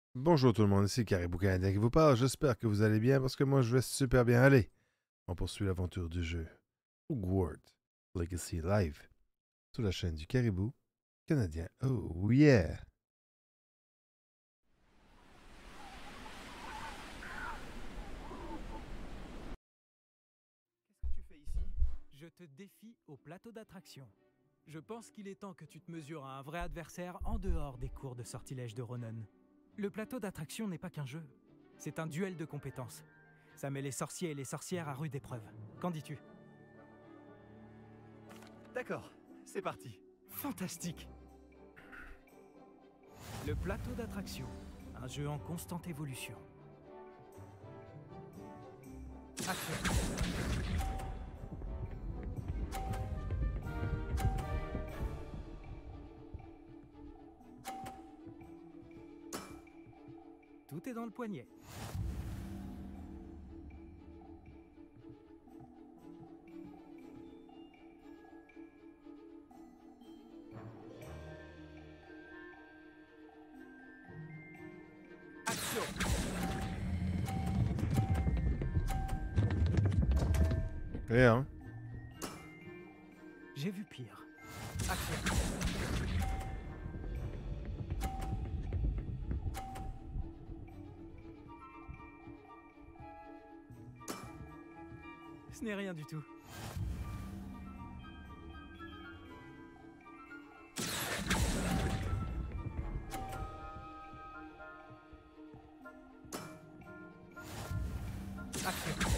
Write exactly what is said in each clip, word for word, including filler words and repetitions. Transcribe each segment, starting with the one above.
Bonjour tout le monde, ici Caribou Canadien qui vous parle. J'espère que vous allez bien parce que moi je vais super bien aller. On poursuit l'aventure du jeu Hogwarts Legacy Live sur la chaîne du Caribou Canadien. Oh yeah! Qu'est-ce que tu fais ici? Je te défie au plateau d'attraction. Je pense qu'il est temps que tu te mesures à un vrai adversaire en dehors des cours de sortilège de Ronen. Le plateau d'attraction n'est pas qu'un jeu. C'est un duel de compétences. Ça met les sorciers et les sorcières à rude épreuve. Qu'en dis-tu? D'accord, c'est parti. Fantastique! Le plateau d'attraction, un jeu en constante évolution. Action. Tout est dans le poignet. Action. Rien, hein? J'ai vu pire. Action. Ce n'est rien du tout. Action.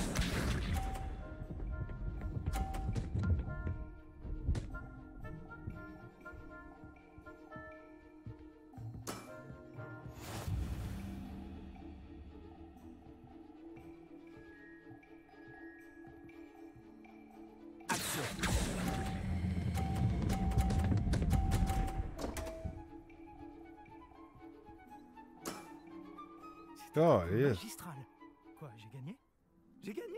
Action. Oh, yes. Magistral. Quoi, j'ai gagné? J'ai gagné?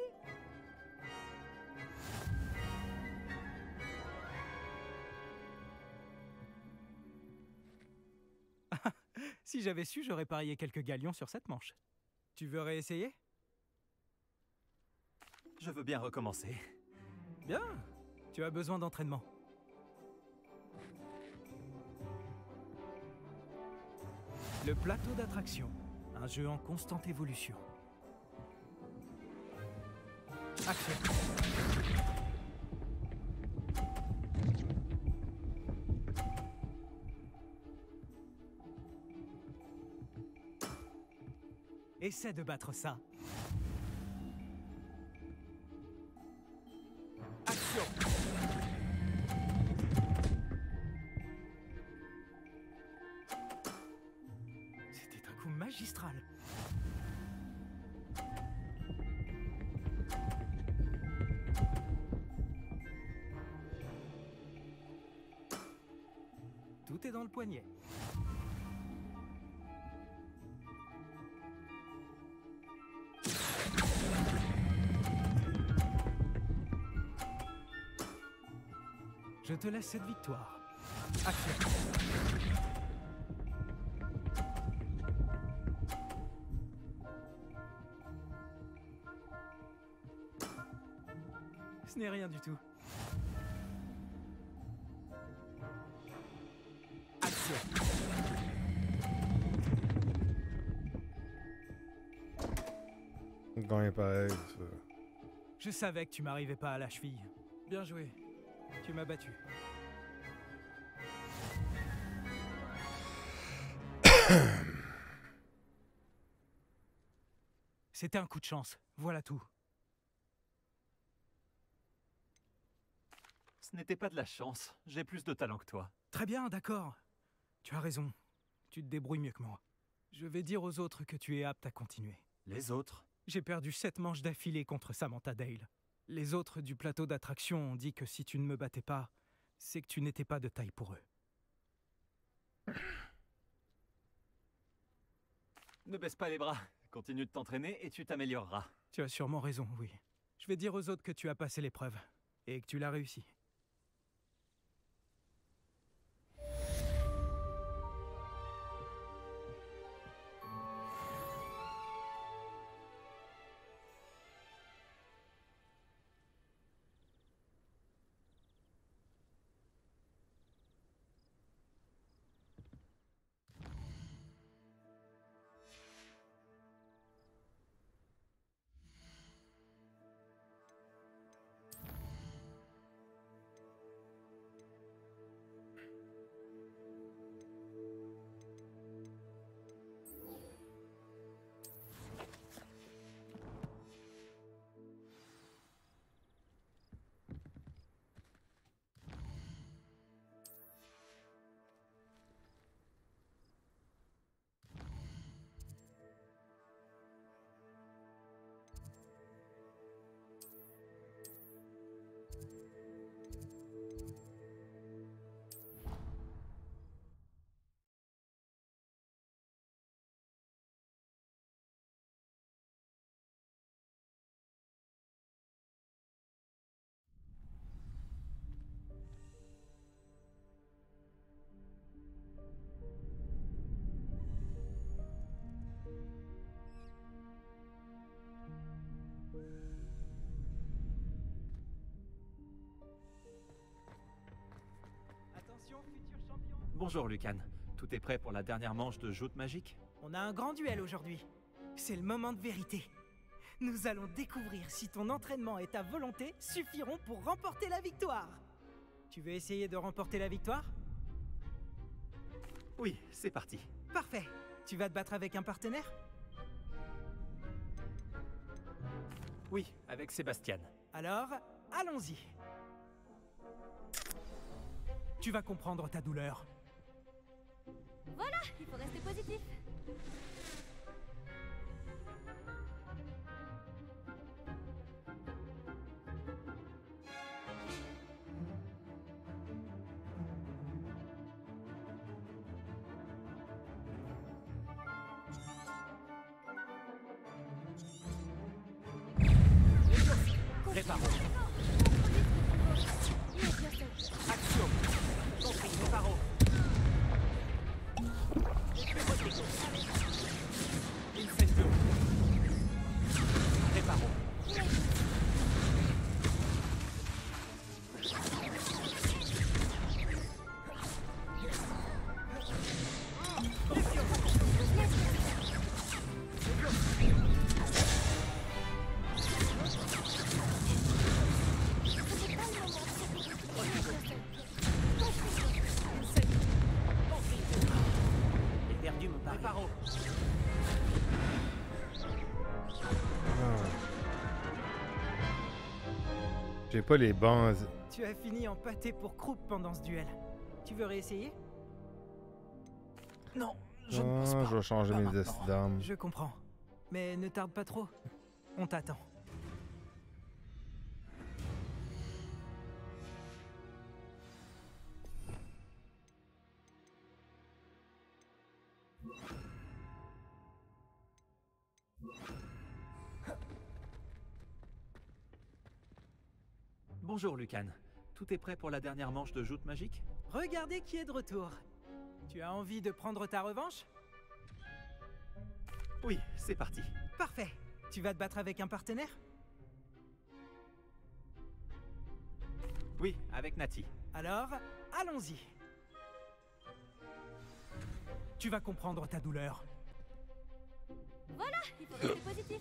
Si j'avais su, j'aurais parié quelques galions sur cette manche. Tu veux réessayer? Je veux bien recommencer. Bien. Tu as besoin d'entraînement. Le plateau d'attraction, un jeu en constante évolution. Action. Essaie de battre ça. Action. C'était un coup magistral. Tout est dans le poignet. Je te laisse cette victoire. Action. Ce n'est rien du tout. Action. Gagné pareil, ça. Je savais que tu m'arrivais pas à la cheville. Bien joué. Tu m'as battu. C'était un coup de chance. Voilà tout. Ce n'était pas de la chance, j'ai plus de talent que toi. Très bien, d'accord. Tu as raison. Tu te débrouilles mieux que moi. Je vais dire aux autres que tu es apte à continuer. Les autres? J'ai perdu sept manches d'affilée contre Samantha Dale. Les autres du plateau d'attraction ont dit que si tu ne me battais pas, c'est que tu n'étais pas de taille pour eux. Ne baisse pas les bras, continue de t'entraîner et tu t'amélioreras. Tu as sûrement raison, oui. Je vais dire aux autres que tu as passé l'épreuve et que tu l'as réussi. Bonjour Lucan. Tout est prêt pour la dernière manche de joute magique? On a un grand duel aujourd'hui. C'est le moment de vérité. Nous allons découvrir si ton entraînement et ta volonté suffiront pour remporter la victoire. Tu veux essayer de remporter la victoire? Oui, c'est parti. Parfait. Tu vas te battre avec un partenaire? Oui, avec Sébastien. Alors, allons-y. Tu vas comprendre ta douleur. Voilà, il faut rester positif. Prépare. Action. Compris, préparo. Incendio. Préparo. J'ai perdu mon pari. Préparo. J'ai pas les bons. Tu as fini en pâté pour croupe pendant ce duel. Tu veux réessayer? Non, je ne pense Ah, pas. je vais changer Pas mes maintenant. estis d'armes. Je comprends. Mais ne tarde pas trop. On t'attend. Bonjour Lucan. Tout est prêt pour la dernière manche de joute magique? Regardez qui est de retour. Tu as envie de prendre ta revanche? Oui, c'est parti. Parfait. Tu vas te battre avec un partenaire? Oui, avec Nati. Alors, allons-y. Tu vas comprendre ta douleur. Voilà, il faut rester positif.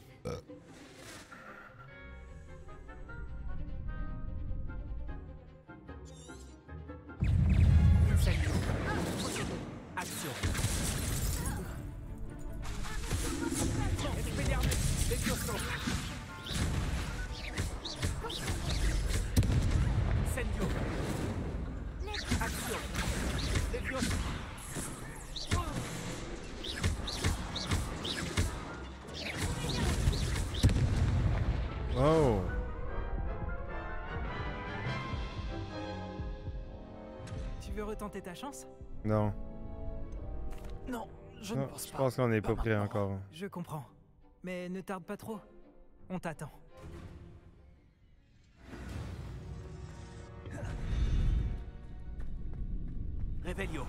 Incendio. Action. Expelliarmus. Levioso. Incendio. Action. Levioso. Oh! Tu veux retenter ta chance? Non. Non, je ne Non, pense je pas. pense qu'on n'est pas Pas prêt maintenant. encore. Je comprends. Mais ne tarde pas trop. On t'attend. Revelio.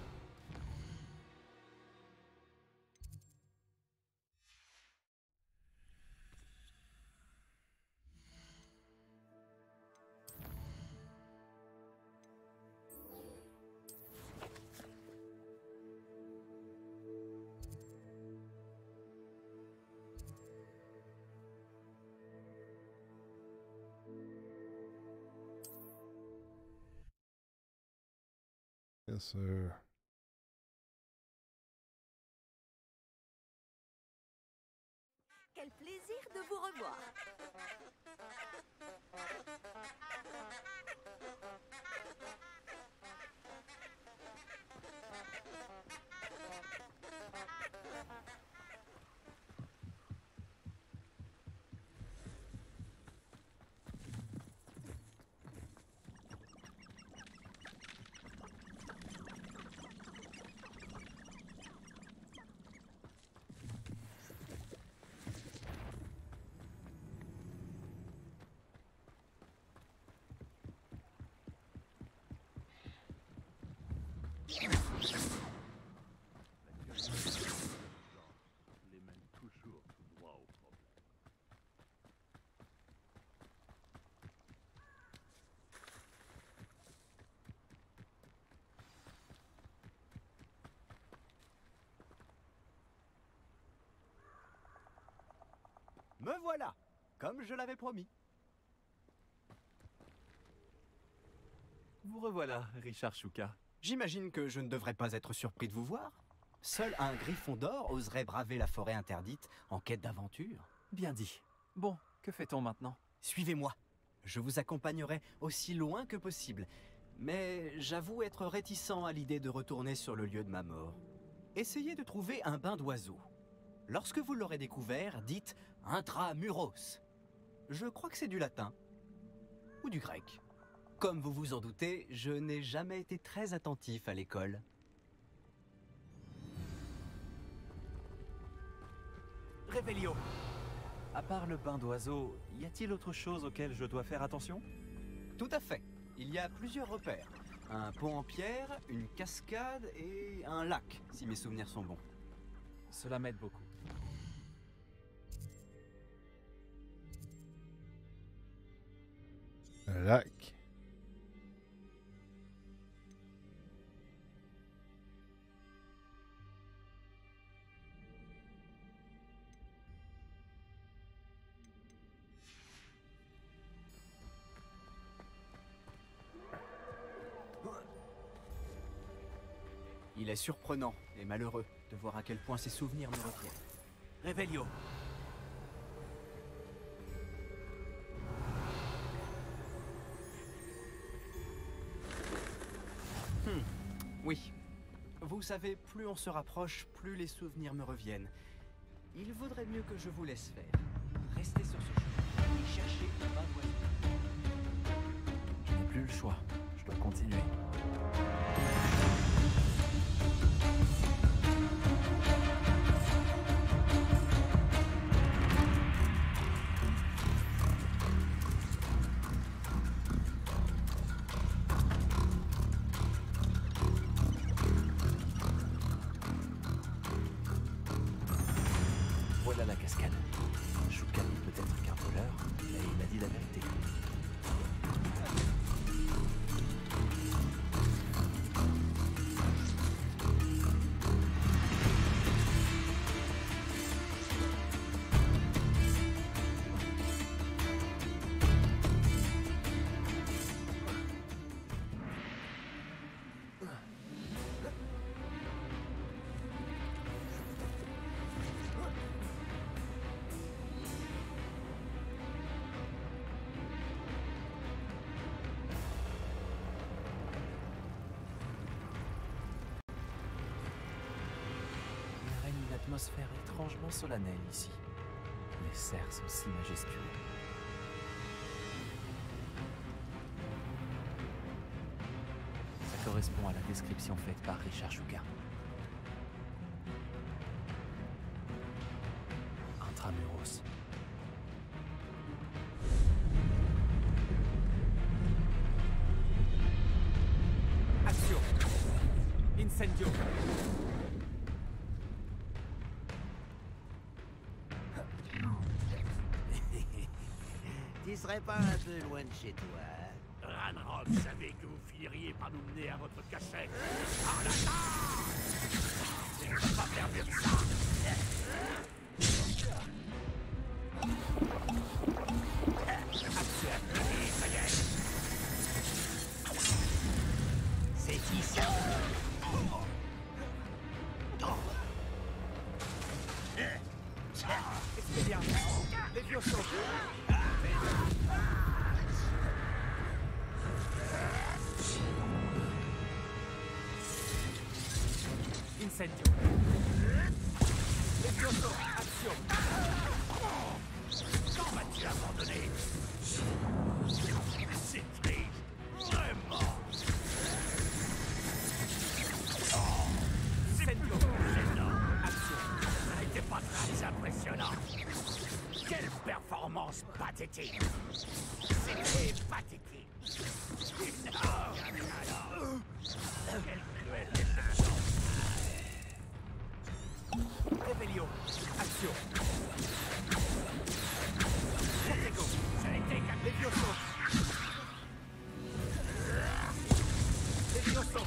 Bien sûr. Quel plaisir de vous revoir. Les mène toujours tout droit au problème. voilà, comme je l'avais promis. Vous revoilà, Richard Shuka. J'imagine que je ne devrais pas être surpris de vous voir. Seul un griffon d'or oserait braver la forêt interdite en quête d'aventure. Bien dit. Bon, que fait-on maintenant? Suivez-moi. Je vous accompagnerai aussi loin que possible. Mais j'avoue être réticent à l'idée de retourner sur le lieu de ma mort. Essayez de trouver un bain d'oiseau. Lorsque vous l'aurez découvert, dites « intramuros ». Je crois que c'est du latin. Ou du grec. Comme vous vous en doutez, je n'ai jamais été très attentif à l'école. Révélio. À part le bain d'oiseau, y a-t-il autre chose auquel je dois faire attention? Tout à fait. Il y a plusieurs repères. Un pont en pierre, une cascade et un lac, si mes souvenirs sont bons. Cela m'aide beaucoup. Un lac. Il est surprenant et malheureux de voir à quel point ses souvenirs me reviennent. Révélio. Hmm, oui. Vous savez, plus on se rapproche, plus les souvenirs me reviennent. Il vaudrait mieux que je vous laisse faire. Restez sur ce chemin et cherchez le bain d'oiseau. Je n'ai plus le choix. Je dois continuer. Voilà la cascade. Shuka n'est peut-être qu'un voleur, mais il a dit la vérité. Il règne une atmosphère étrangement solennelle ici. Les cerfs sont si majestueux. Ça correspond à la description faite par Richard Shuka. Intramuros. Action. Incendio. Tu serais pas un peu loin de chez toi? Ranrock savait que vous finiriez par nous mener à votre cachette. Par la Je ne peux pas faire mieux que ça. Ça y est. C'est qui ça? Expédiarmus. Levioso. Incendio. Levioso. Action. Quand vas-tu abandonner? C'est triste. Vraiment. Incendio. Gênant. Ça n'était pas très impressionnant. Quelle performance pathétique. C'était pathétique. Non, alors. Quelle cruelle déception. Révélio. Action. Protego. Ça n'était qu'un Levioso. Levioso.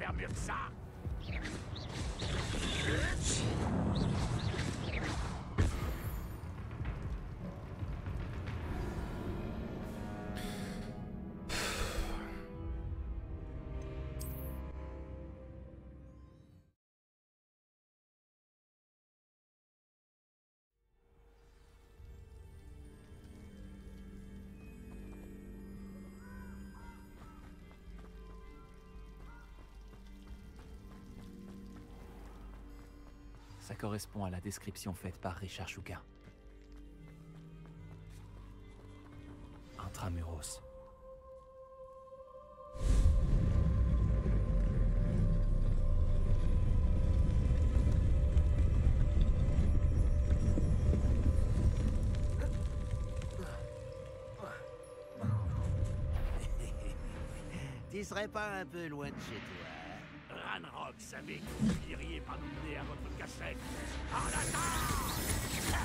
faire mieux que ça. Ça correspond à la description faite par Richard Shuka. Intramuros. Tu serais pas un peu loin de chez toi? Ranrock savait que vous finiriez par nous mener à votre cachette. En attente!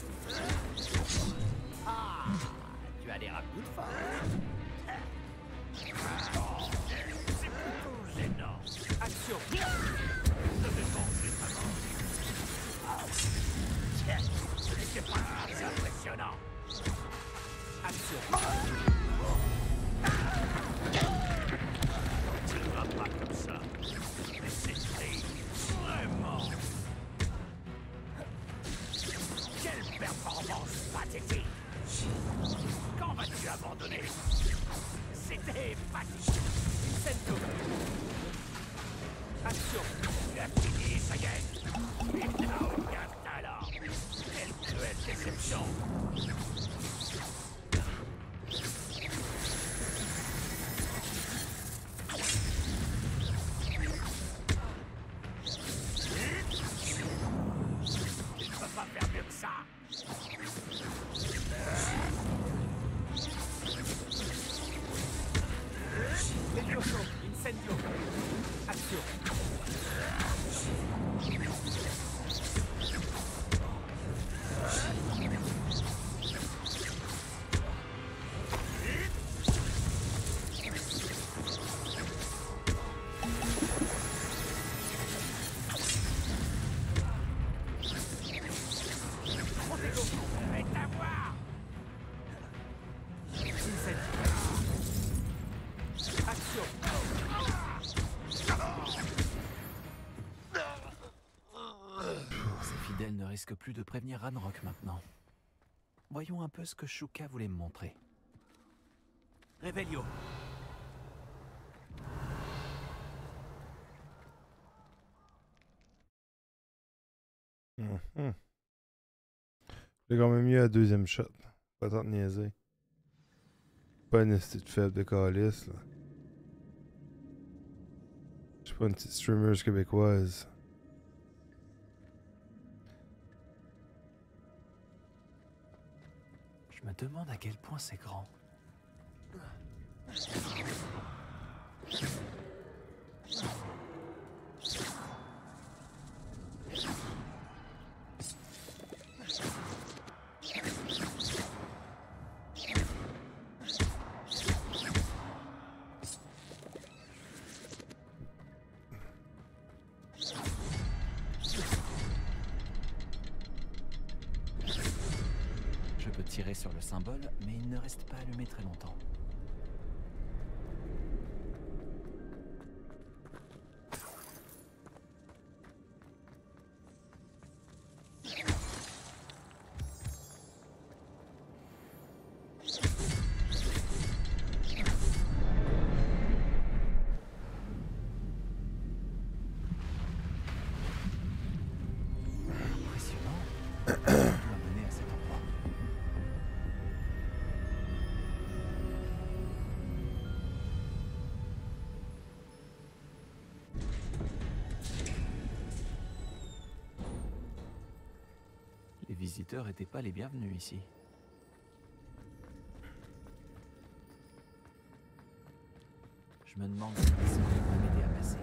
Ah, tu as l'air à bout de force. C'est plutôt gênant. Action! Je vais penser vraiment. C'est pas assez impressionnant. Action! Tu ne vas pas comme ça. Mais c'est triste. Vraiment. Quelle performance pathétique. Quand vas-tu abandonner? C'était pathétique. Sento! Action! Tu as fini, ça y est. Il n'a aucun talent. Quelle cruelle déception. Tu ne peux pas faire mieux que ça. Elioso! Incendio! Action! Avec ta voix. Incendio! Action! Ces fidèles ne risquent plus de prévenir Ranrock maintenant. Voyons un peu ce que Shuka voulait me montrer. Revelio. Mhm. J'ai quand même mieux à deuxième shot. Pas tant de niaiser. Pas une petite faible de calice, là. Je suis pas une petite streamer québécoise. Je me demande à quel point c'est grand. Je peux tirer sur le symbole, mais il ne reste pas allumé très longtemps. Impressionnant. On doit mener à cet endroit. Les visiteurs n'étaient pas les bienvenus ici. Je me demande si les soleils vont m'aider à passer.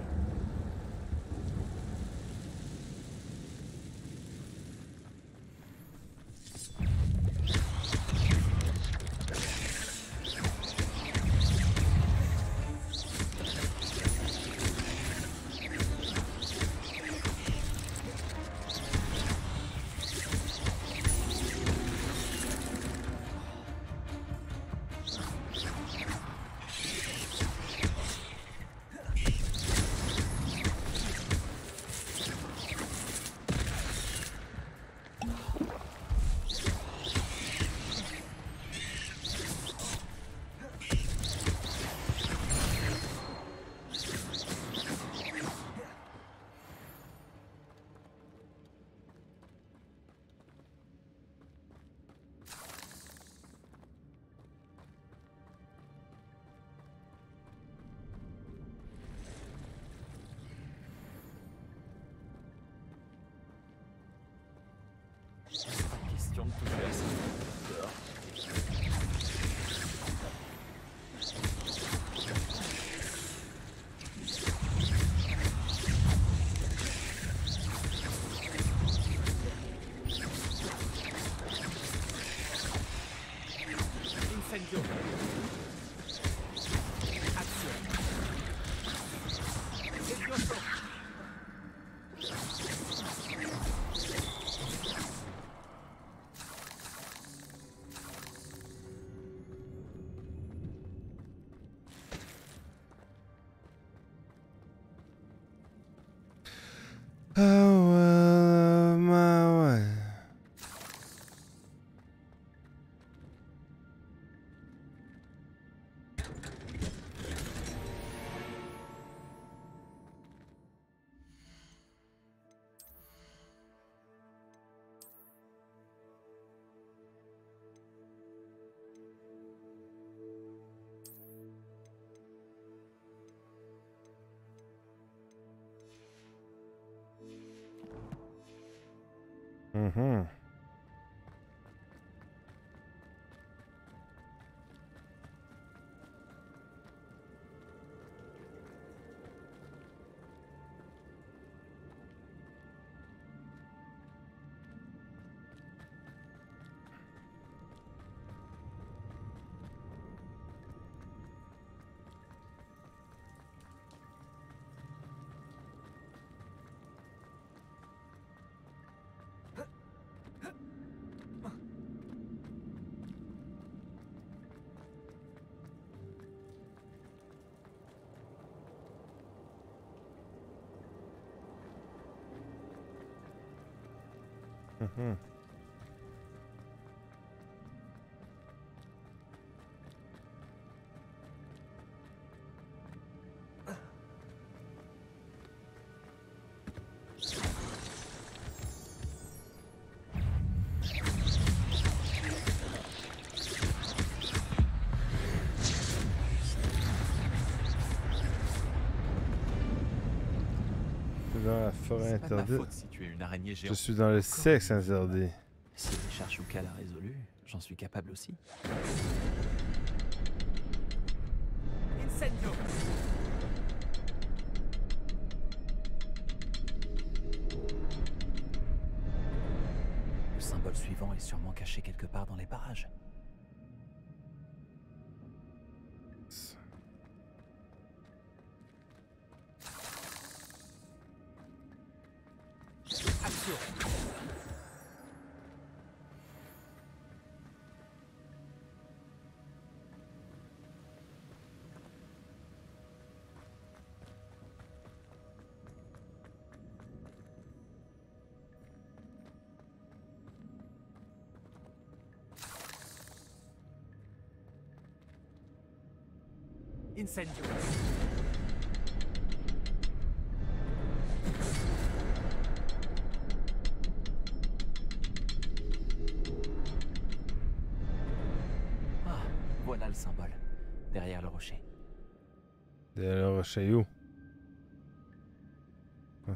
Ah ouais, bah ouais. Mhm. Mhm. Dans la forêt C'est pas de ma interdite. faute si tu es une araignée Je géante. suis dans le sexe interdit. Si Richard Shuka l'a résolu, j'en suis capable aussi. Incendio. Le symbole suivant est sûrement caché quelque part dans les parages. Action. Incendio. Ah, voilà le symbole, derrière le rocher. Derrière le rocher où? Ah.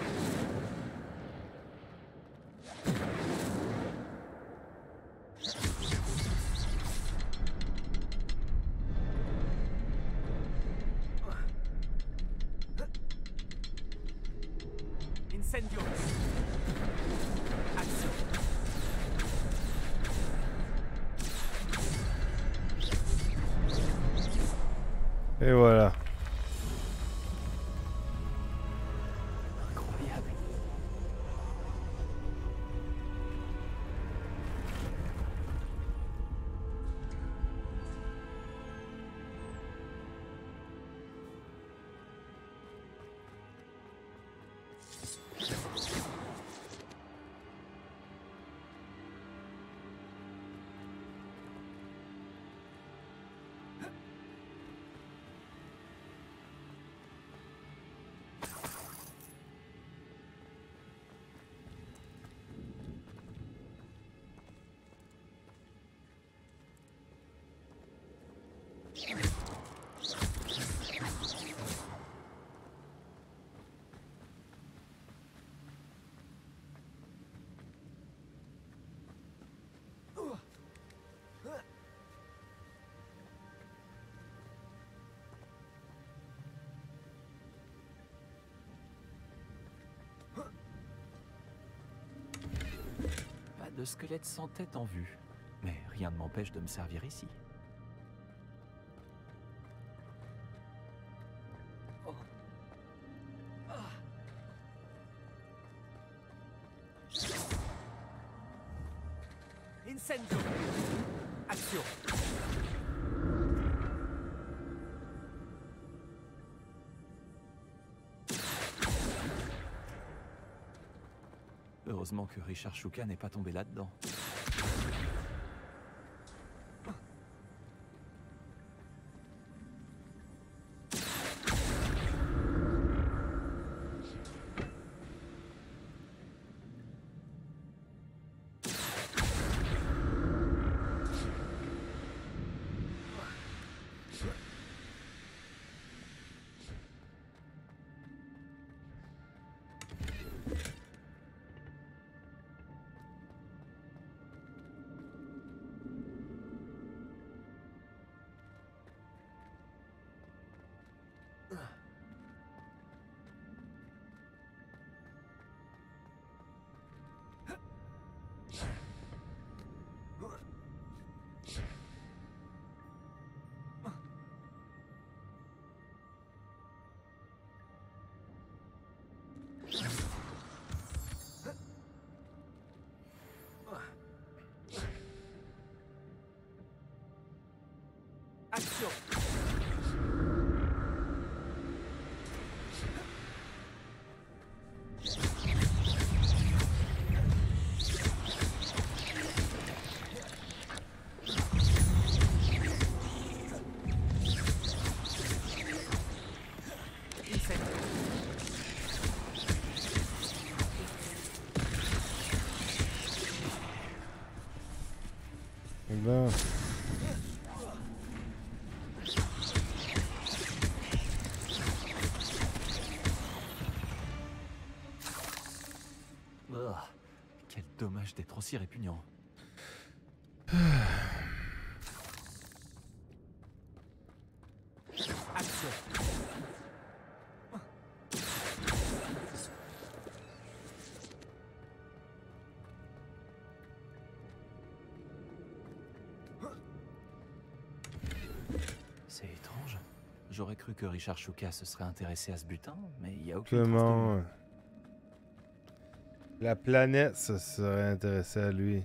Incendio. Action. Et voilà. Incroyable. Pas de squelette sans tête en vue, mais rien ne m'empêche de me servir ici. Incendio. Action. Heureusement que Richard Shuka n'est pas tombé là-dedans. Action! Ben. Oh, quel dommage d'être aussi répugnant. Action! C'est étrange. J'aurais cru que Richard Shuka se serait intéressé à ce butin, mais il y a aucune trace de Comment lui. la planète se serait intéressée à lui.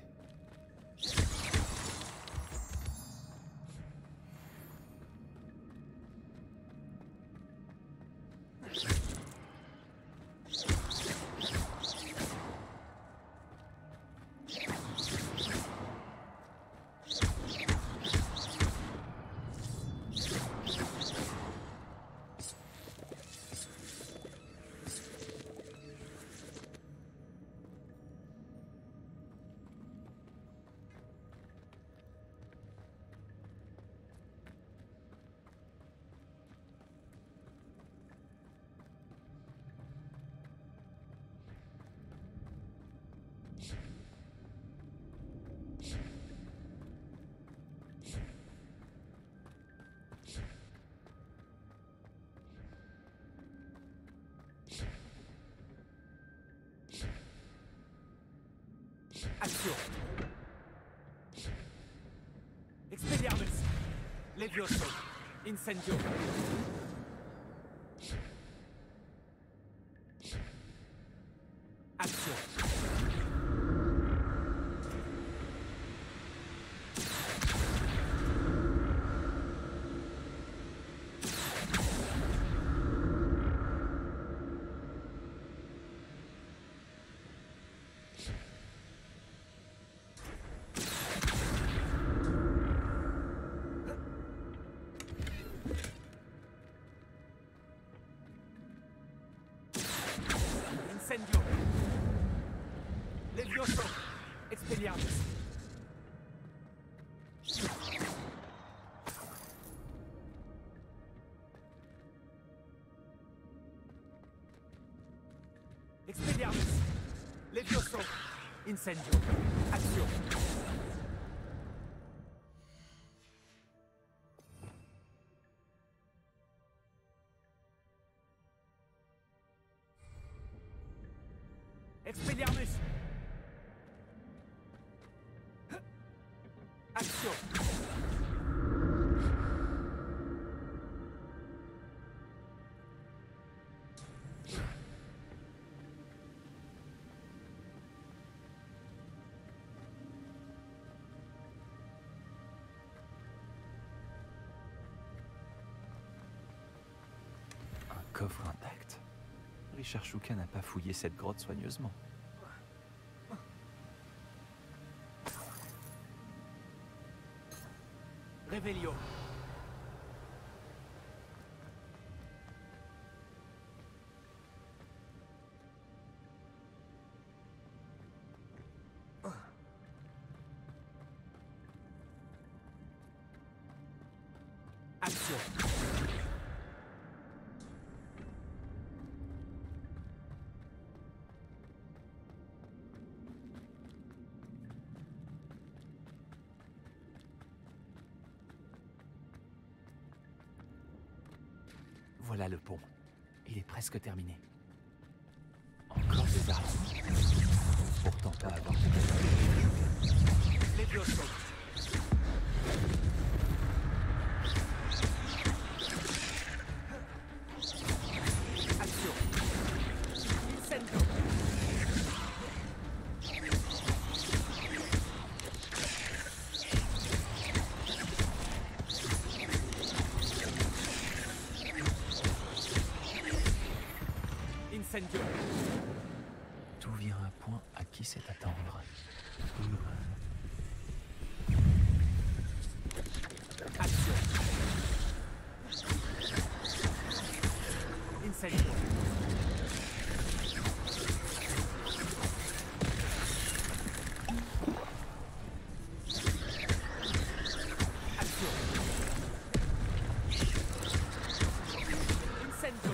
Action! Expelliarmus! Levioso! Incendio! Action! Incendio! Levioso! Expelliarmus! Expelliarmus! Levioso! Incendio! Action! Expelliarmus! Action! Un coffre intact. Richard Shuka n'a pas fouillé cette grotte soigneusement. Revelio. Action. Voilà le pont. Il est presque terminé. Encore des arbres. Pourtant pas avoir de Les bioscopes. Action. Incendio. Incendio. Tout vient à point à qui sait attendre. Action. Incendio. Action. Incendio.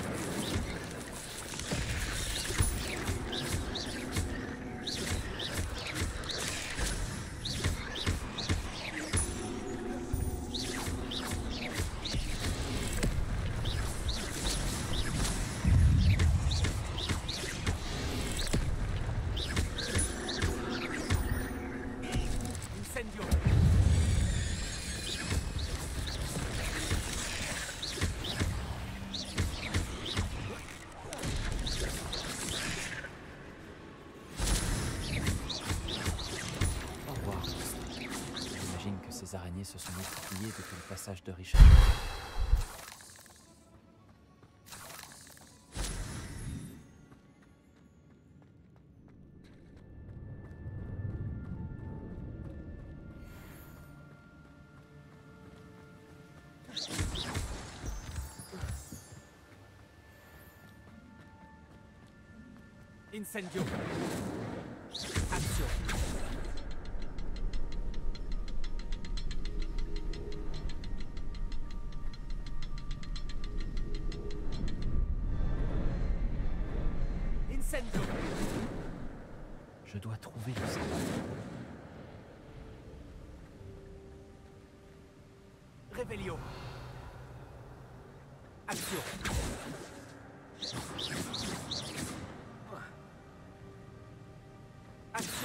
Incendio. Au revoir. J'imagine que ces araignées se sont multipliées depuis le passage de Richard. Incendio. Action. Incendio. Je dois trouver le symbole. Revelio. Action. Action.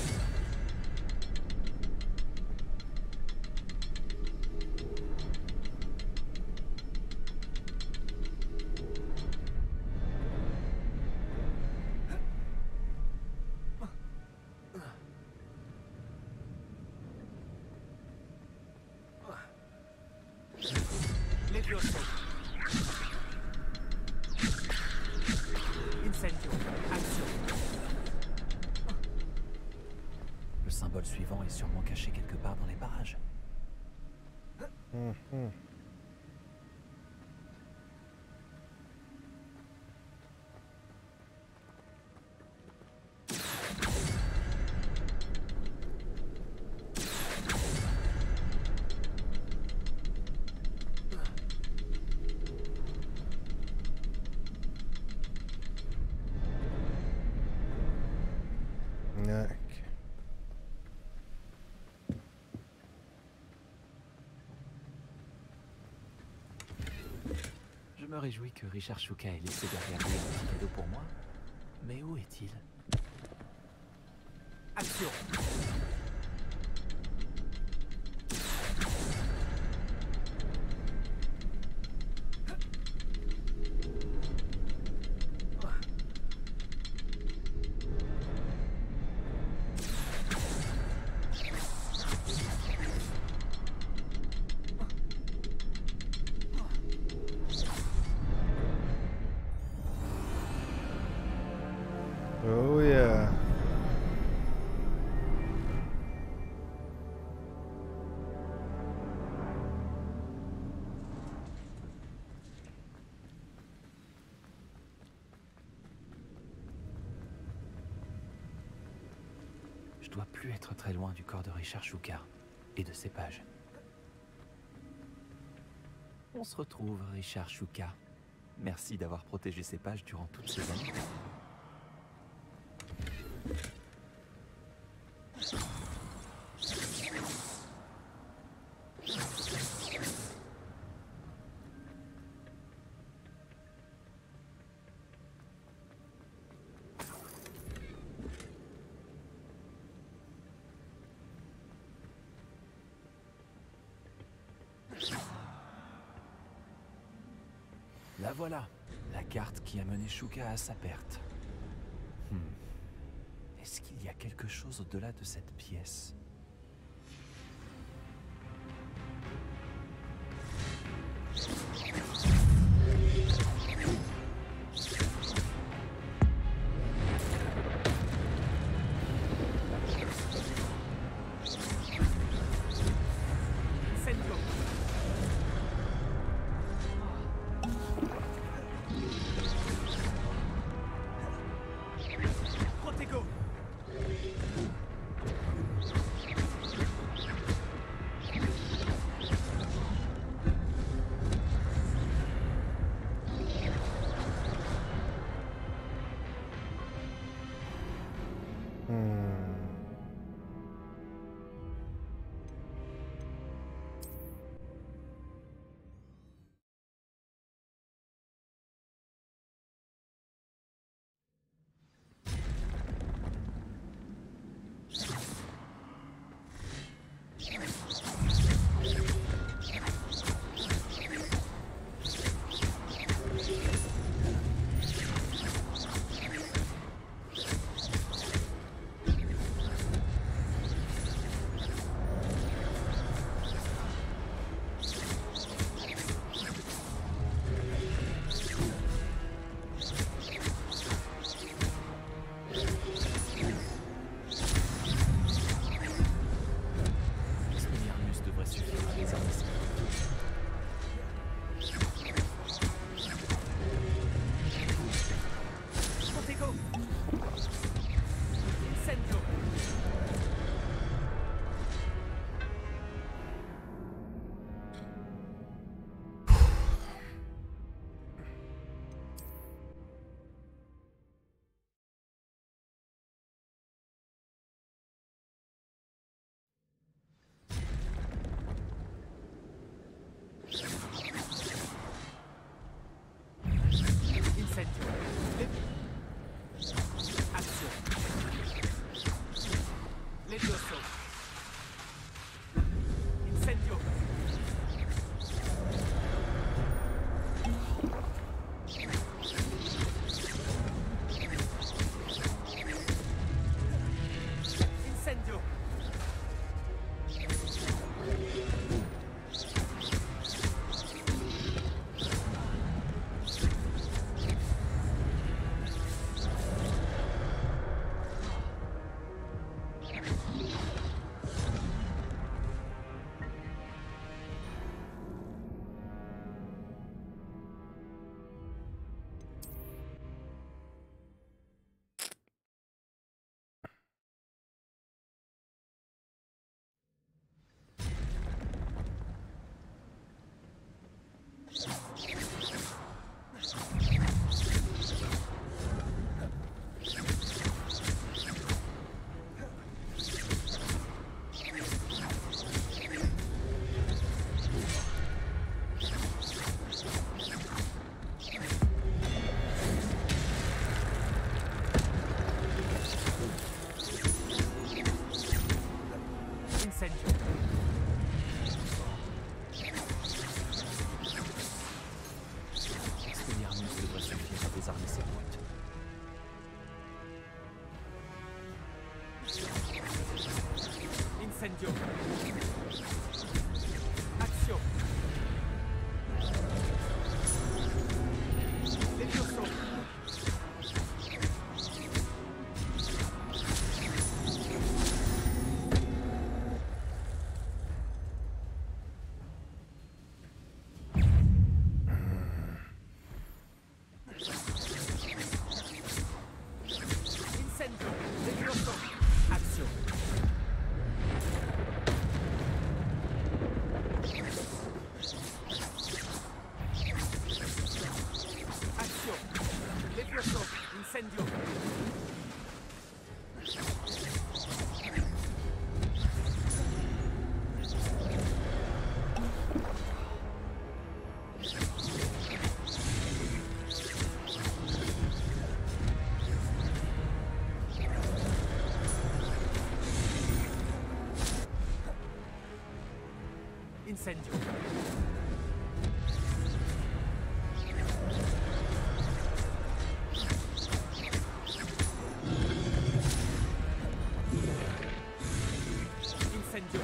Les bioscopes. Incendio. Action. Le symbole suivant est sûrement caché quelque part dans les parages. Hum, hum. Nac. Je me réjouis que Richard Shuka ait laissé derrière lui un petit cadeau pour moi. Mais où est-il? Action. Oh yeah. dois plus être très loin du corps de Richard Shuka et de ses pages. On se retrouve, Richard Shuka. Merci d'avoir protégé ces pages durant toutes ces années. La voilà, la carte qui a mené Shuka à sa perte. Hmm. Est-ce qu'il y a quelque chose au-delà de cette pièce? Incendio. Action. Levioso. Incendio. Levioso. Action. Incendio. Incendio. Incendio.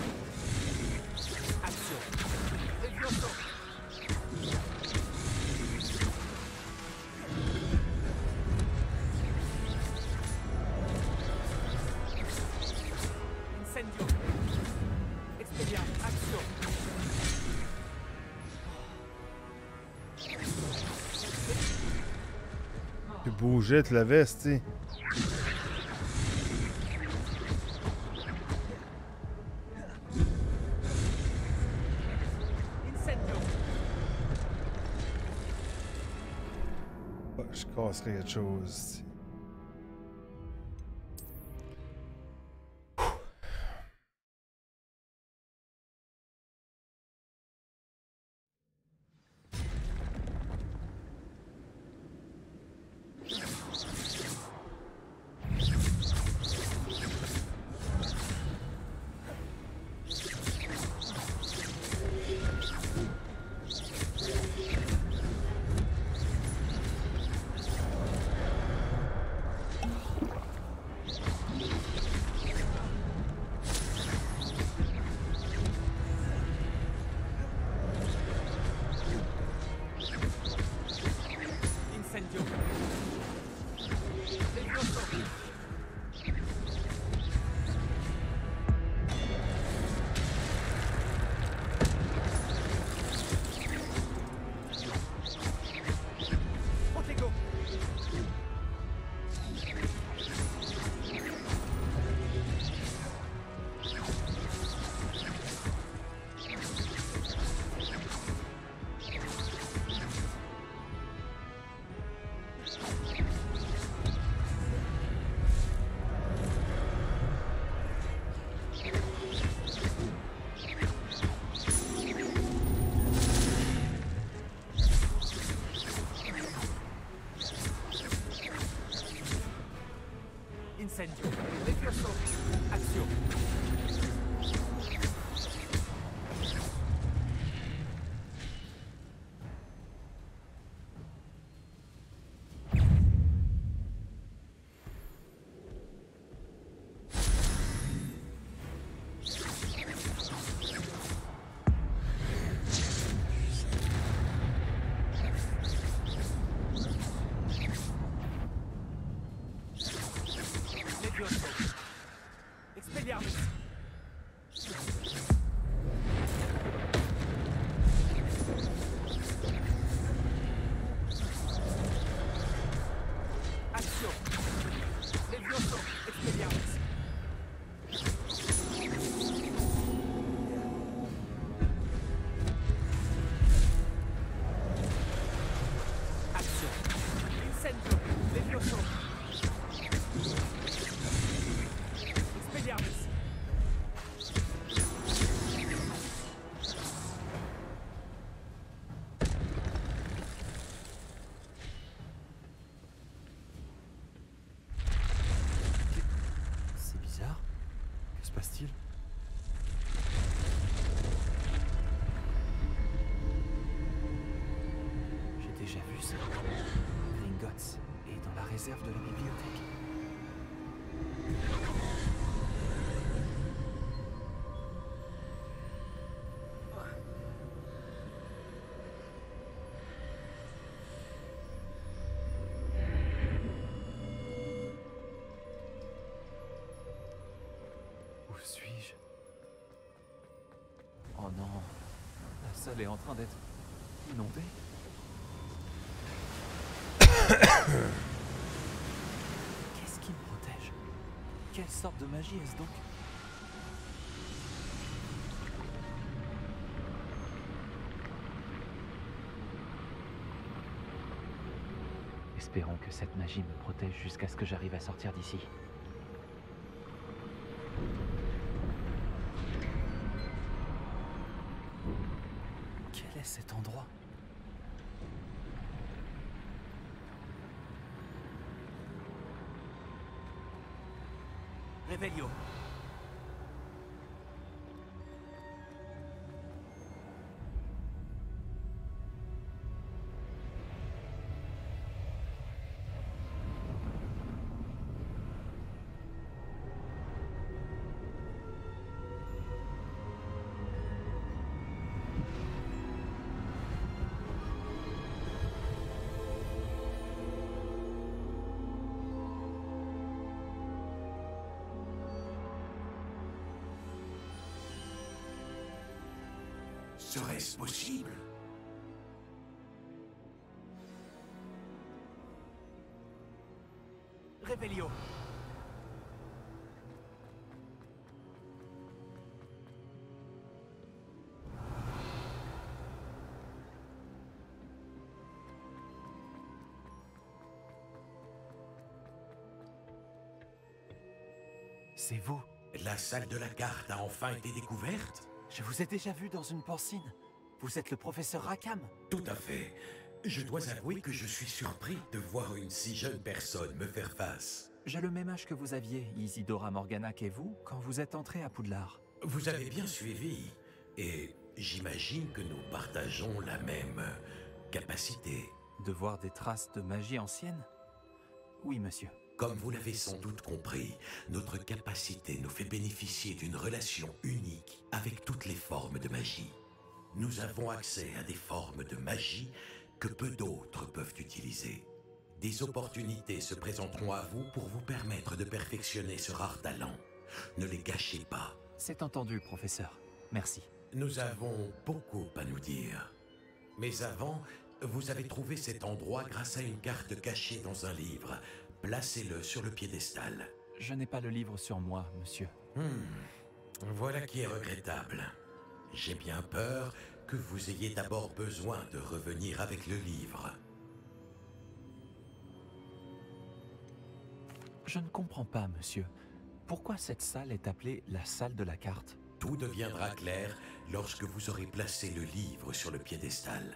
Action. Levioso. Incendio. Expelliarmus. Action. Tu bougeais, tu l'avais, tu sais. Incendio. Ah, je casserais quelque chose. tu sais. Incendio. Levioso. Protego. Incendio. Levioso. Action. Levioso. Expelliarmus. Action. Levioso. Expelliarmus. Action. Incendio. Levioso. Expelliarmus. C'est bizarre. Que se passe-t-il? J'ai déjà vu ça. Gringotts est dans la réserve de la bibliothèque. Où suis-je? Oh non, la salle est en train d'être inondée. Qu'est-ce qui me protège? Quelle sorte de magie est-ce donc? Espérons que cette magie me protège jusqu'à ce que j'arrive à sortir d'ici. Quel est cet endroit? Revelio. Serait-ce possible? Revelio. C'est vous. La salle de la carte a enfin été découverte? Je vous ai déjà vu dans une porcine. Vous êtes le professeur Rackham. Tout à fait. Je dois avouer que je suis surpris de voir une si jeune personne me faire face. J'ai le même âge que vous aviez, Isidora Morganac et vous, quand vous êtes entrés à Poudlard. Vous avez bien suivi, et j'imagine que nous partageons la même capacité. De voir des traces de magie ancienne? Oui, monsieur. Comme vous l'avez sans doute compris, notre capacité nous fait bénéficier d'une relation unique avec toutes les formes de magie. Nous avons accès à des formes de magie que peu d'autres peuvent utiliser. Des opportunités se présenteront à vous pour vous permettre de perfectionner ce rare talent. Ne les gâchez pas. C'est entendu, professeur. Merci. Nous avons beaucoup à nous dire. Mais avant, vous avez trouvé cet endroit grâce à une carte cachée dans un livre. Placez-le sur le piédestal. Je n'ai pas le livre sur moi, monsieur. Hmm. Voilà qui est regrettable. J'ai bien peur que vous ayez d'abord besoin de revenir avec le livre. Je ne comprends pas, monsieur. Pourquoi cette salle est appelée la salle de la carte? Tout deviendra clair lorsque vous aurez placé le livre sur le piédestal.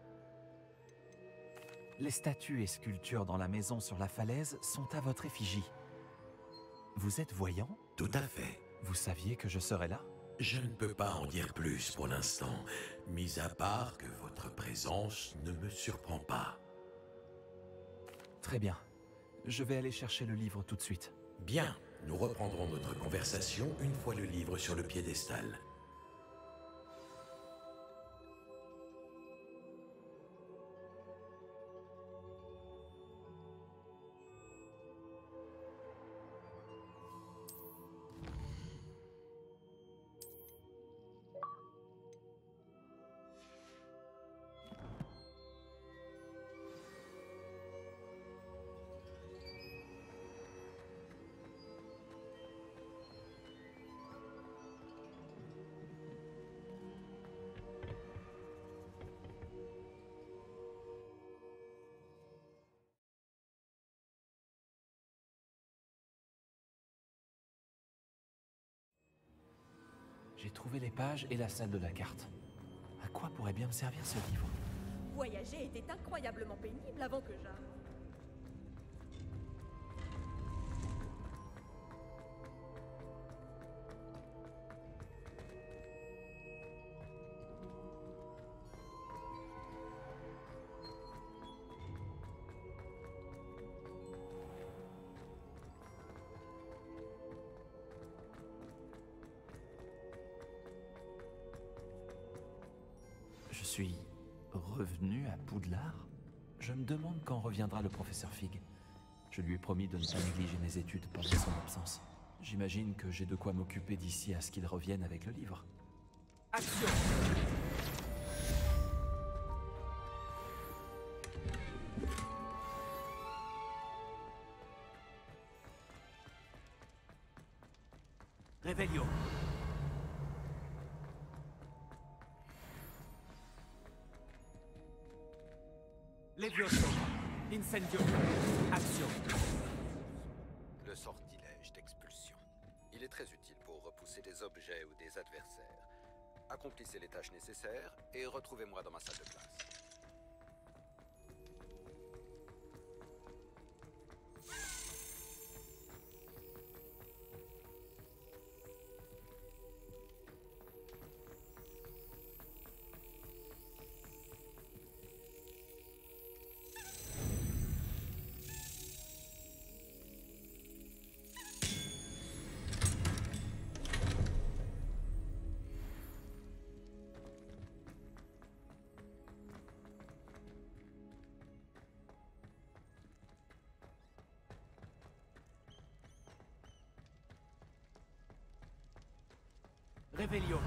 Les statues et sculptures dans la maison sur la falaise sont à votre effigie. Vous êtes voyant? Tout à fait. Vous saviez que je serais là? Je ne peux pas en dire plus pour l'instant, mis à part que votre présence ne me surprend pas. Très bien. Je vais aller chercher le livre tout de suite. Bien, nous reprendrons notre conversation une fois le livre sur le piédestal. J'ai trouvé les pages et la salle de la carte. À quoi pourrait bien me servir ce livre? Voyager était incroyablement pénible avant que j'arrive. Je suis revenu à Poudlard? Je me demande quand reviendra le professeur Fig. Je lui ai promis de ne pas négliger mes études pendant son absence. J'imagine que j'ai de quoi m'occuper d'ici à ce qu'il revienne avec le livre. Action! Revelio. Levioso. Incendio. Action. Le sortilège d'expulsion. Il est très utile pour repousser des objets ou des adversaires. Accomplissez les tâches nécessaires et retrouvez-moi dans ma salle de classe. Réveillon.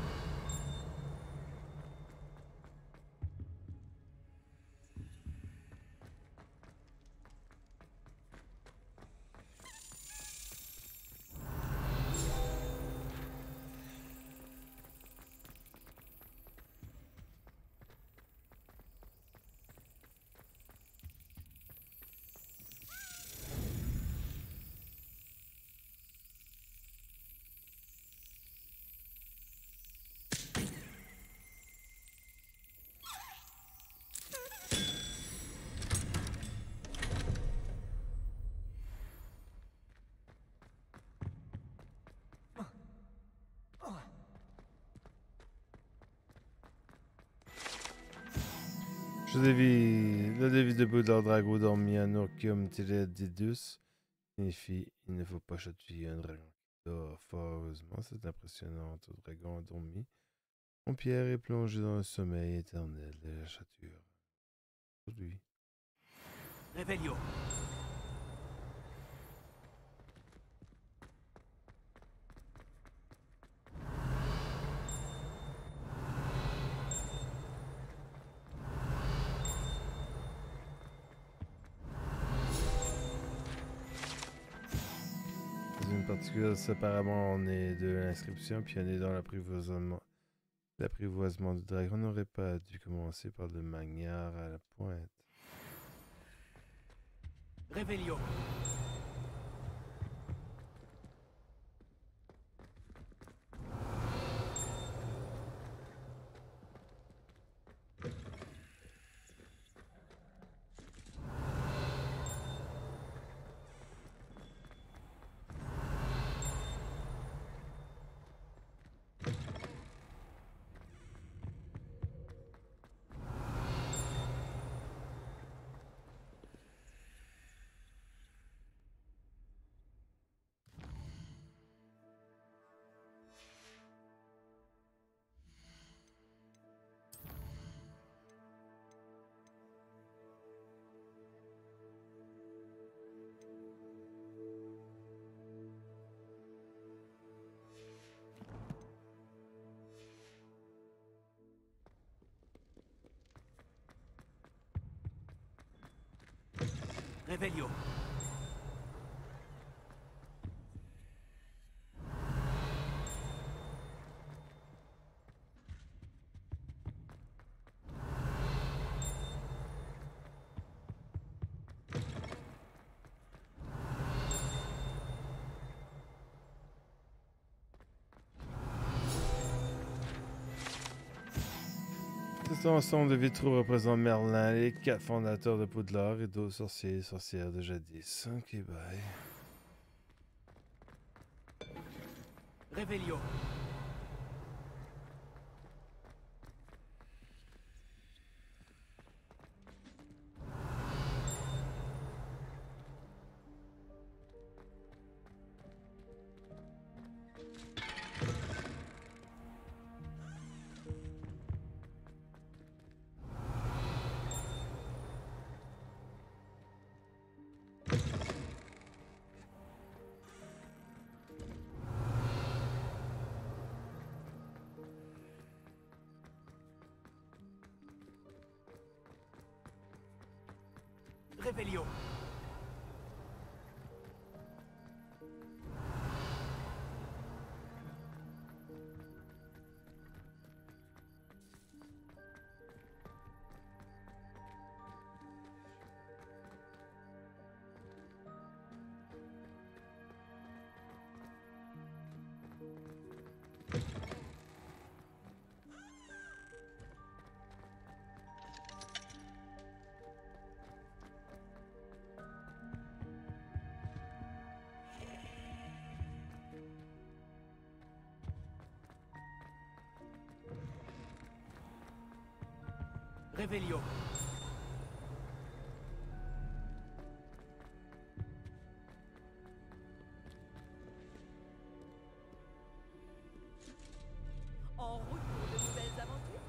Je dévie. La devise de Poudlard Drago Dormian Orcium Didus signifie il ne faut pas chatouiller un dragon qui dort. Fort heureusement, cet impressionnant dragon endormi en pierre est plongé dans le sommeil éternel de la chatouille. Aujourd'hui. Réveillon. Particulière, apparemment, on est de l'inscription, puis on est dans l'apprivoisement. L'apprivoisement du dragon n'aurait pas dû commencer par le magnard à la pointe. Réveillon. Réveillon. Cet ensemble de vitraux représente Merlin, les quatre fondateurs de Poudlard et d'autres sorciers et sorcières de jadis. Ok, bye. Réveillon. Réveillon. Réveillon. En route pour de nouvelles aventures.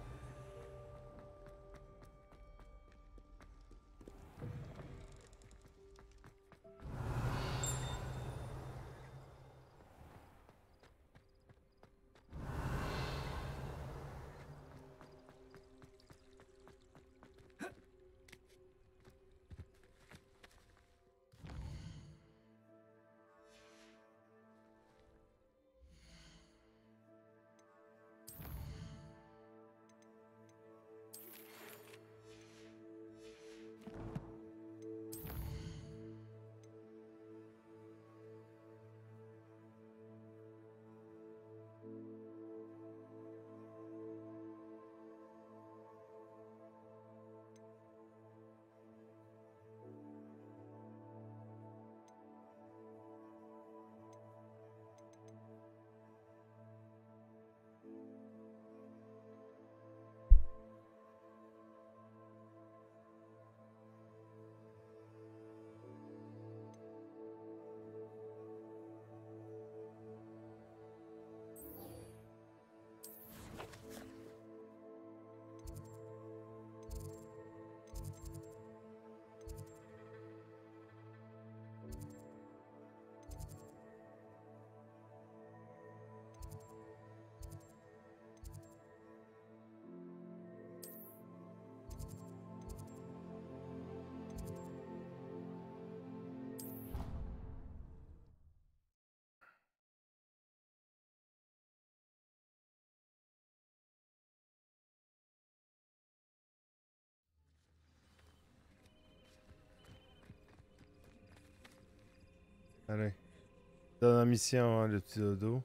Allez. Dans la mission, hein, le petit dodo.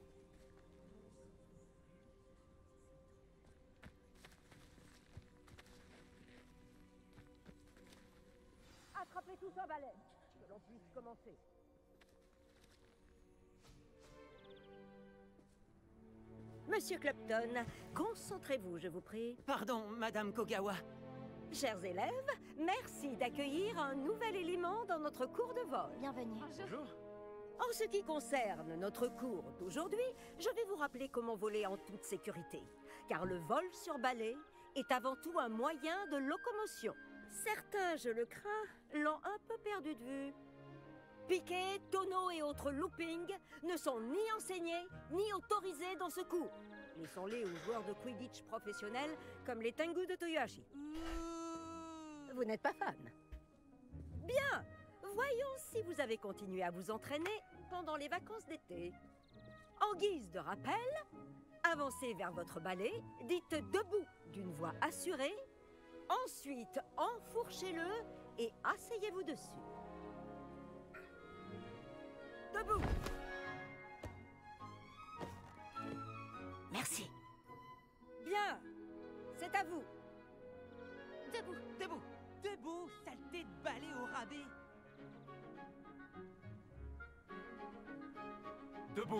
Attrapez tous un balai, que l'on puisse commencer. Monsieur Clapton, concentrez-vous, je vous prie. Pardon, Madame Kogawa. Chers élèves, merci d'accueillir un nouvel élément dans notre cours de vol. Bienvenue. Bonjour. En ce qui concerne notre cours d'aujourd'hui, je vais vous rappeler comment voler en toute sécurité. Car le vol sur balai est avant tout un moyen de locomotion. Certains, je le crains, l'ont un peu perdu de vue. Piquet, tonneaux et autres loopings ne sont ni enseignés ni autorisés dans ce cours. Laissons-les aux joueurs de Quidditch professionnels comme les Tengu de Toyohashi. Vous n'êtes pas fan? Bien! Voyons si vous avez continué à vous entraîner pendant les vacances d'été. En guise de rappel, avancez vers votre balai, dites debout d'une voix assurée, ensuite enfourchez-le et asseyez-vous dessus. Debout! Merci. Bien! C'est à vous! Debout. Debout. Debout, saleté de balai au rabais. Debout.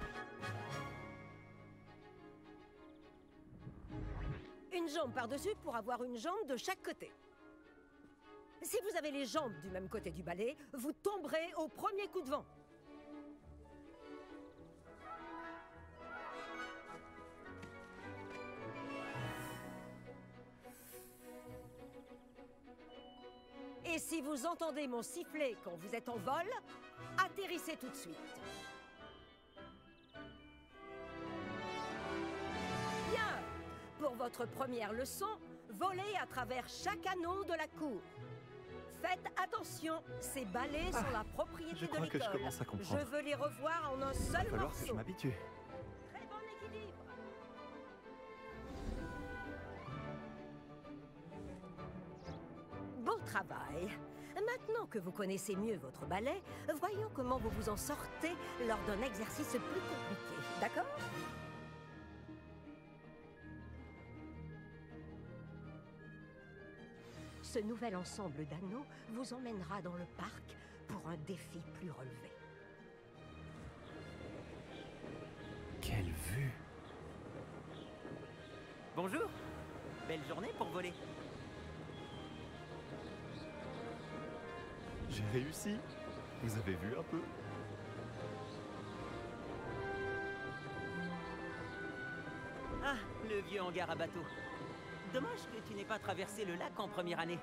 Une jambe par-dessus pour avoir une jambe de chaque côté. Si vous avez les jambes du même côté du balai, vous tomberez au premier coup de vent. Et si vous entendez mon sifflet quand vous êtes en vol, atterrissez tout de suite. Bien! Pour votre première leçon, volez à travers chaque anneau de la cour. Faites attention, ces balais Ah, sont la propriété je de crois que je l'école. commence à comprendre. Je veux les revoir en un Il va seul falloir que je morceau. m'habitue. Très bon équilibre. Beau travail. Maintenant que vous connaissez mieux votre balai, voyons comment vous vous en sortez lors d'un exercice plus compliqué. D'accord? Ce nouvel ensemble d'anneaux vous emmènera dans le parc pour un défi plus relevé. Quelle vue! Bonjour. Belle journée pour voler. J'ai réussi. Vous avez vu un peu? Ah, le vieux hangar à bateau. Dommage que tu n'aies pas traversé le lac en première année.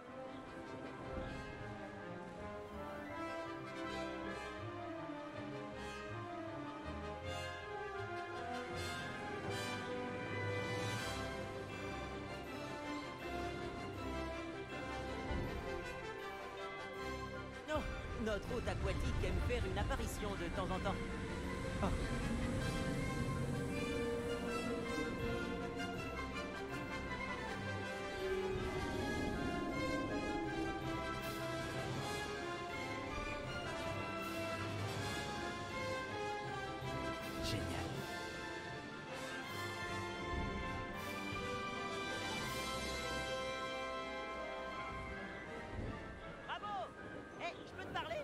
Oh, notre hôte aquatique aime faire une apparition de temps en temps. Oh. Génial. Bravo! Hé, je peux te parler?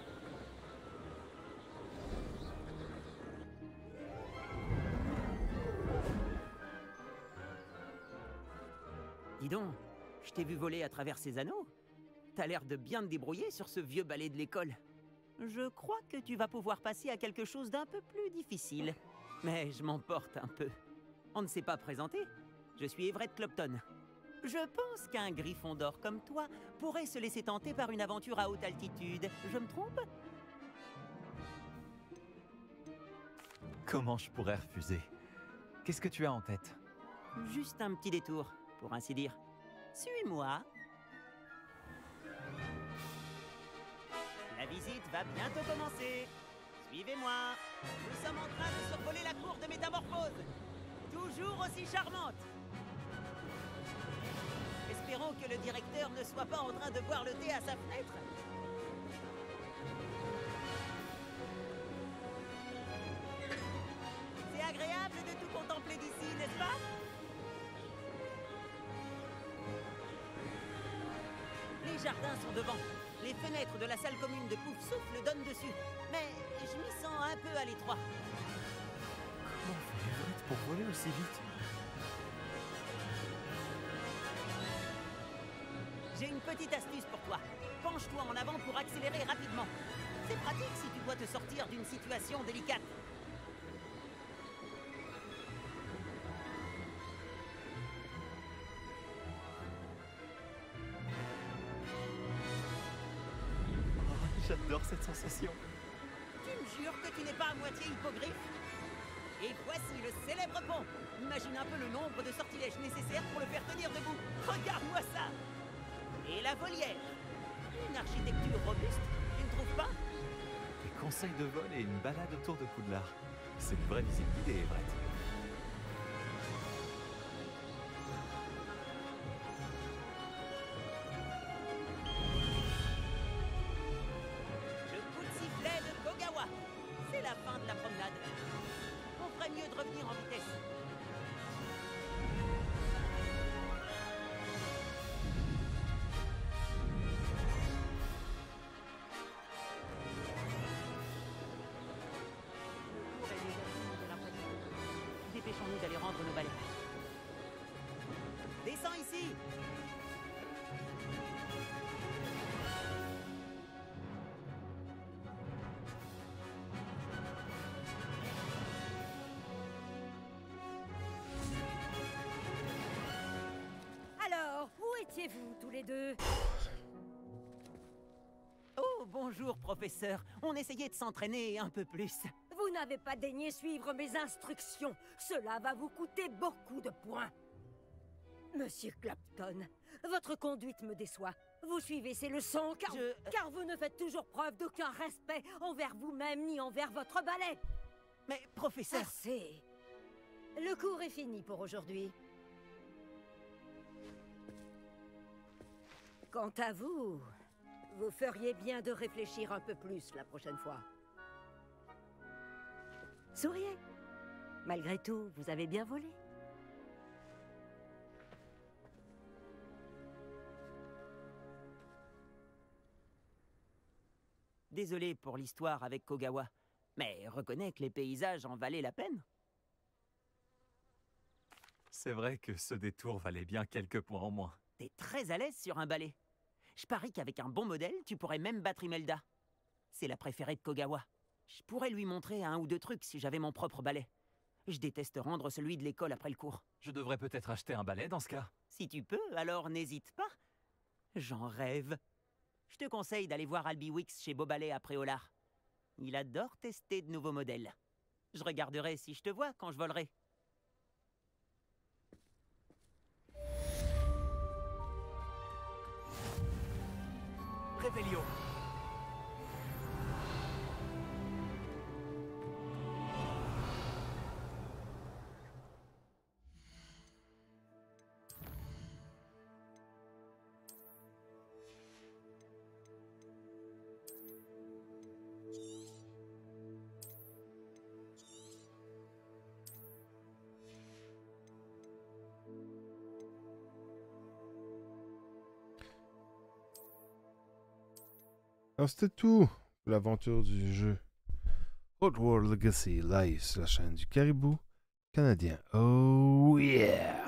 Dis donc, je t'ai vu voler à travers ces anneaux. T'as l'air de bien te débrouiller sur ce vieux balai de l'école. Je crois que tu vas pouvoir passer à quelque chose d'un peu plus difficile. Mais je m'emporte un peu. On ne s'est pas présenté. Je suis Everett Clopton. Je pense qu'un griffon d'or comme toi pourrait se laisser tenter par une aventure à haute altitude. Je me trompe? Comment je pourrais refuser? Qu'est-ce que tu as en tête? Juste un petit détour, pour ainsi dire. Suis-moi. La visite va bientôt commencer. Suivez-moi. Nous sommes en train de survoler la cour de métamorphose. Toujours aussi charmante. Espérons que le directeur ne soit pas en train de boire le thé à sa fenêtre. C'est agréable de tout contempler d'ici, n'est-ce pas? Les jardins sont devant. Les fenêtres de la salle commune de Pouf Souffle donnent dessus. Mais je m'y sens un peu à l'étroit. Comment fait Everett pour voler aussi vite? J'ai une petite astuce pour toi. Penche-toi en avant pour accélérer rapidement. C'est pratique si tu dois te sortir d'une situation délicate. J'adore cette sensation. Tu me jures que tu n'es pas à moitié hippogriffe? Et voici le célèbre pont. Imagine un peu le nombre de sortilèges nécessaires pour le faire tenir debout. Regarde-moi ça. Et la volière. Une architecture robuste, tu ne trouves pas? Des conseils de vol et une balade autour de Poudlard. C'est une vraie visite guidée, Everett. Le coup de sifflet de Kogawa. C'est la fin de la promenade. On ferait mieux de revenir en vitesse. Le cours est déjà fini, j'ai l'impression. Dépêchons-nous d'aller rendre nos balais. Descends ici! Alors, où étiez-vous tous les deux? Oh, bonjour, professeur. On essayait de s'entraîner un peu plus. Vous n'avez pas daigné suivre mes instructions. Cela va vous coûter beaucoup de points. Monsieur Clopton, votre conduite me déçoit. Vous suivez ces leçons car, Je- car vous ne faites toujours preuve d'aucun respect envers vous-même ni envers votre balai. Mais, professeur... Assez. Le cours est fini pour aujourd'hui. Quant à vous, vous feriez bien de réfléchir un peu plus la prochaine fois. Souriez. Malgré tout, vous avez bien volé. Désolé pour l'histoire avec Kogawa, mais reconnais que les paysages en valaient la peine. C'est vrai que ce détour valait bien quelques points en moins. T'es très à l'aise sur un balai. Je parie qu'avec un bon modèle, tu pourrais même battre Imelda. C'est la préférée de Kogawa. Je pourrais lui montrer un ou deux trucs si j'avais mon propre balai. Je déteste rendre celui de l'école après le cours. Je devrais peut-être acheter un balai dans ce cas. Si tu peux, alors n'hésite pas. J'en rêve. Je te conseille d'aller voir Albi Wix chez Beauballet à Préolard. Il adore tester de nouveaux modèles. Je regarderai si je te vois quand je volerai. Réveillon. Alors c'était tout pour l'aventure du jeu Oddworld Legacy live sur la chaîne du Caribou canadien. Oh yeah!